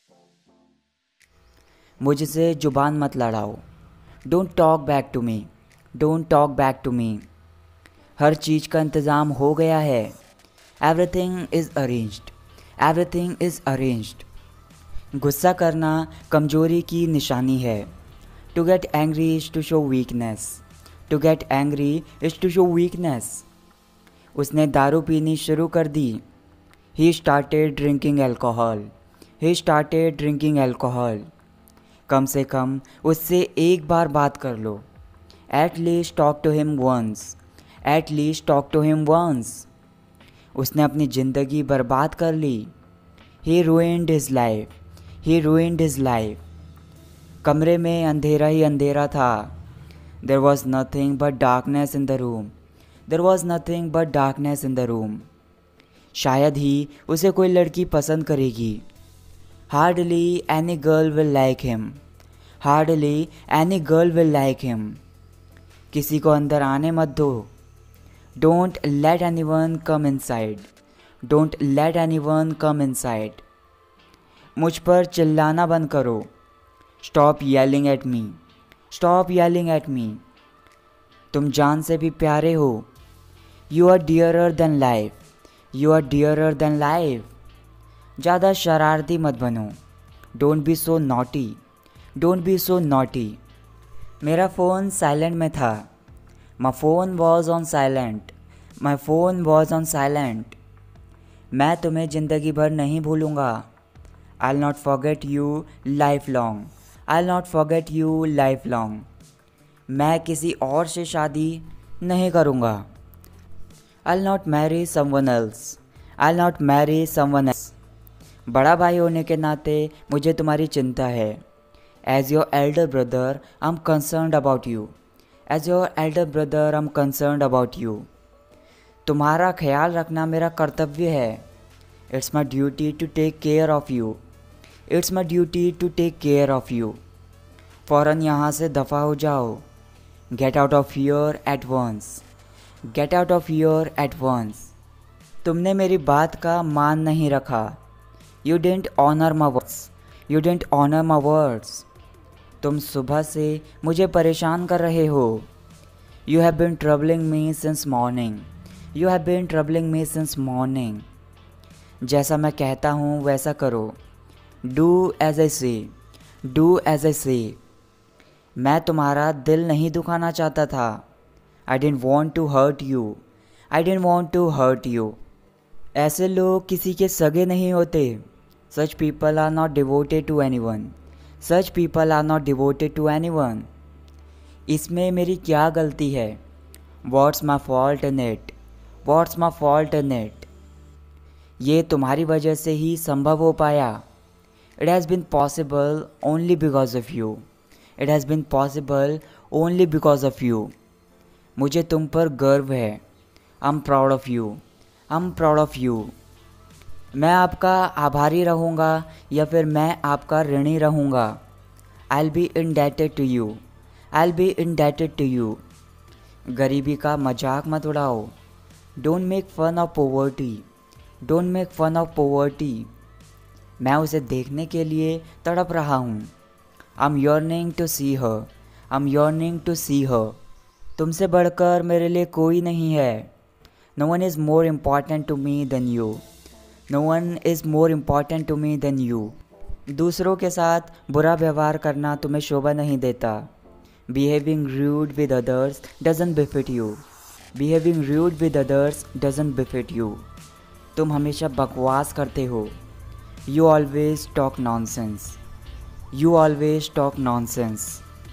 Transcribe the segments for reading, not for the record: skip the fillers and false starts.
मुझसे जुबान मत लड़ाओ। Don't talk back to me. Don't talk back to me. हर चीज़ का इंतज़ाम हो गया है। Everything is arranged. Everything is arranged. गुस्सा करना कमज़ोरी की निशानी है। To get angry is to show weakness. To get angry is to show weakness. उसने दारू पीनी शुरू कर दी। He started drinking alcohol. He started drinking alcohol. कम से कम उससे एक बार बात कर लो। Eight least talk to him once. At least talk to him once. उसने अपनी ज़िंदगी बर्बाद कर ली। ही ruined his life. ही ruined his life. कमरे में अंधेरा ही अंधेरा था। There was nothing but darkness in the room. There was nothing but darkness in the room. शायद ही उसे कोई लड़की पसंद करेगी। Hardly any girl will like him. Hardly any girl will like him. किसी को अंदर आने मत दो। Don't let anyone come inside. Don't let anyone come inside. मुझ पर चिल्लाना बंद करो। Stop yelling at me. Stop yelling at me. तुम जान से भी प्यारे हो। You are dearer than life. You are dearer than life. ज़्यादा शरारती मत बनो। Don't be so naughty. Don't be so naughty. मेरा फ़ोन साइलेंट में था। My phone was on silent. My phone was on silent. मैं तुम्हें ज़िंदगी भर नहीं भूलूँगा। I'll not forget you lifelong. I'll not forget you lifelong. मैं किसी और से शादी नहीं करूँगा। I'll not marry someone else. I'll not marry someone else. बड़ा भाई होने के नाते मुझे तुम्हारी चिंता है। As your elder brother, I'm concerned about you. As your elder brother, I'm concerned about you. तुम्हारा ख्याल रखना मेरा कर्तव्य है। It's my duty to take care of you. It's my duty to take care of you. फ़ौरन यहाँ से दफ़ा हो जाओ। Get out of here at once. Get out of here at once. तुमने मेरी बात का मान नहीं रखा। You didn't honor my words. You didn't honor my words. तुम सुबह से मुझे परेशान कर रहे हो। You have been troubling me since morning. You have been troubling me since morning. जैसा मैं कहता हूँ वैसा करो। Do as I say. Do as I say. मैं तुम्हारा दिल नहीं दुखाना चाहता था। I didn't want to hurt you. I didn't want to hurt you. ऐसे लोग किसी के सगे नहीं होते। Such people are not devoted to anyone. Such people are not devoted to anyone. इसमें मेरी क्या गलती है? What's my fault in it? What's my fault in it? ये तुम्हारी वजह से ही संभव हो पाया। It has been possible only because of you. It has been possible only because of you. मुझे तुम पर गर्व है। I'm proud of you. I'm proud of you. मैं आपका आभारी रहूँगा या फिर मैं आपका ऋणी रहूँगा। I'll be indebted to you. I'll be indebted to you. गरीबी का मजाक मत उड़ाओ। Don't make fun of poverty. Don't make fun of poverty. मैं उसे देखने के लिए तड़प रहा हूँ। I'm yearning to see her. I'm yearning to see her. तुमसे बढ़कर मेरे लिए कोई नहीं है। No one is more important to me than you. No one is more important to me than you. दूसरों के साथ बुरा व्यवहार करना तुम्हें शोभा नहीं देता। Behaving rude with others doesn't befit you. Behaving rude with others doesn't befit you. तुम हमेशा बकवास करते हो। You always talk nonsense. You always talk nonsense.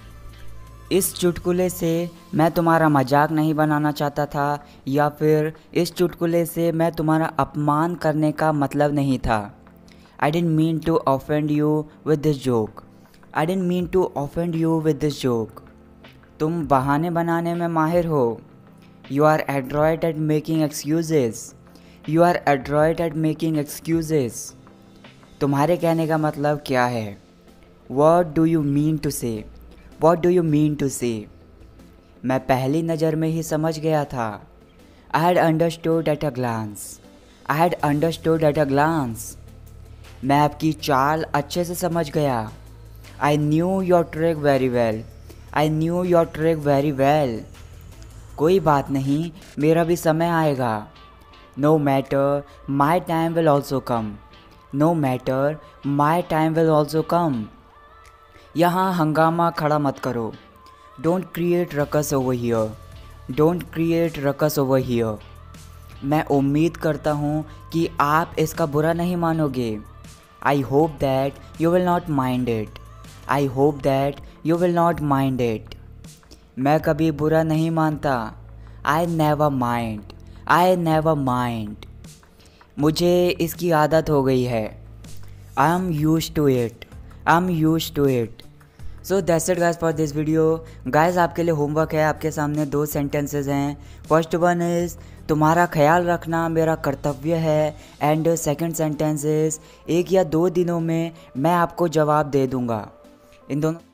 इस चुटकुले से मैं तुम्हारा मजाक नहीं बनाना चाहता था या फिर इस चुटकुले से मैं तुम्हारा अपमान करने का मतलब नहीं था। I didn't mean to offend you with this joke. I didn't mean to offend you with this joke. तुम बहाने बनाने में माहिर हो। You are adroit at making excuses. You are adroit at making excuses. तुम्हारे कहने का मतलब क्या है? What do you mean to say? What do you mean to say? मैं पहली नज़र में ही समझ गया था। I had understood at a glance. I had understood at a glance. मैं आपकी चाल अच्छे से समझ गया। I knew your trick very well. I knew your trick very well. कोई बात नहीं, मेरा भी समय आएगा। No matter, my time will also come. No matter, my time will also come. यहाँ हंगामा खड़ा मत करो। Don't create ruckus over here. Don't create ruckus over here. मैं उम्मीद करता हूँ कि आप इसका बुरा नहीं मानोगे। I hope that you will not mind it. I hope that you will not mind it. मैं कभी बुरा नहीं मानता। I never mind. I never mind. मुझे इसकी आदत हो गई है। I am use to it. I am use to it. So that's it guys for this video. Guys आपके लिए होमवर्क है, आपके सामने 2 सेंटेंसेस हैं। फर्स्ट वन इज़ तुम्हारा ख्याल रखना मेरा कर्तव्य है, एंड सेकंड सेंटेंस इज़ 1 या 2 दिनों में मैं आपको जवाब दे दूँगा। इन दोनों